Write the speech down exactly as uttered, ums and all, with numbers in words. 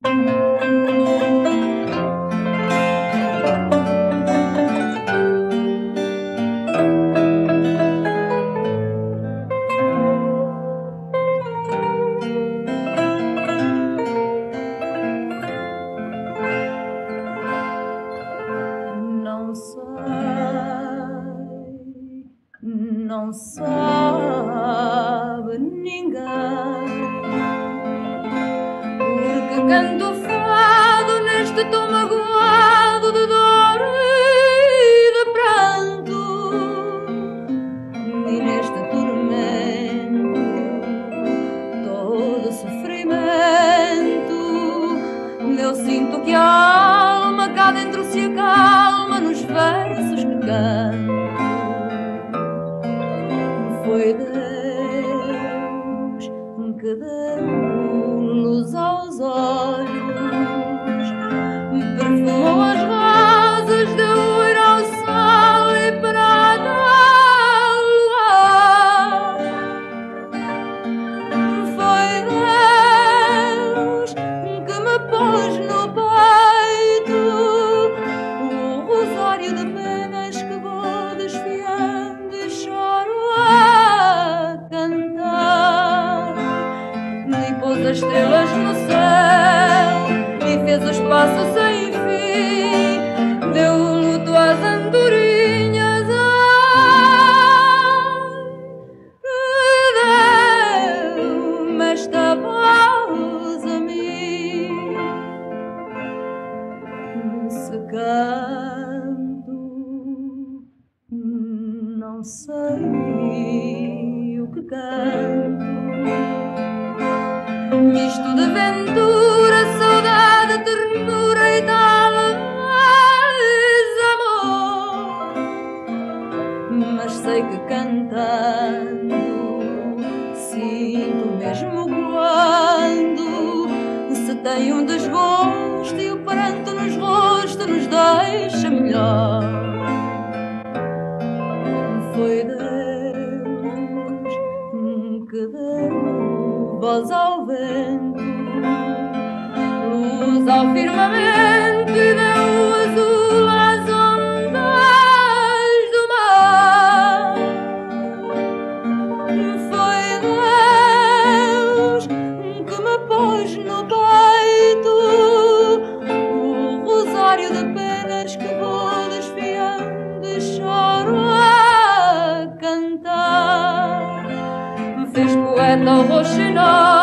Não sei, não sabe ninguém, porque canto fado neste tom magoado de dor e de pranto, e neste tormento todo sofrimento. Eu sinto que a alma cá dentro se acalma nos versos que canto. Foi Deus que deu luz aos olhos, perfumou as rosas, deu ir ao sol e prata ao luar. Foi Deus que me pôs no peito o rosário de penas que vou desfiando e choro a cantar. E pôs as estrelas no céu e fez o espaço sem fim, deu luto às andorinhas, ai, deu-me esta voz a mim. Se canto, não sei o que canto, misto de ventura, saudade, ternura e talvez amor. Mas sei que cantando sinto mesmo quando se tem um desgosto e o pranto nos rostos nos deixa melhor. Foi Deus que deu voz ao vento, luz ao firmamento e deu azul às ondas do mar. Foi Deus que me pôs no peito o rosário de penas que vou desfiando e choro a cantar. Me fez poeta o roxinol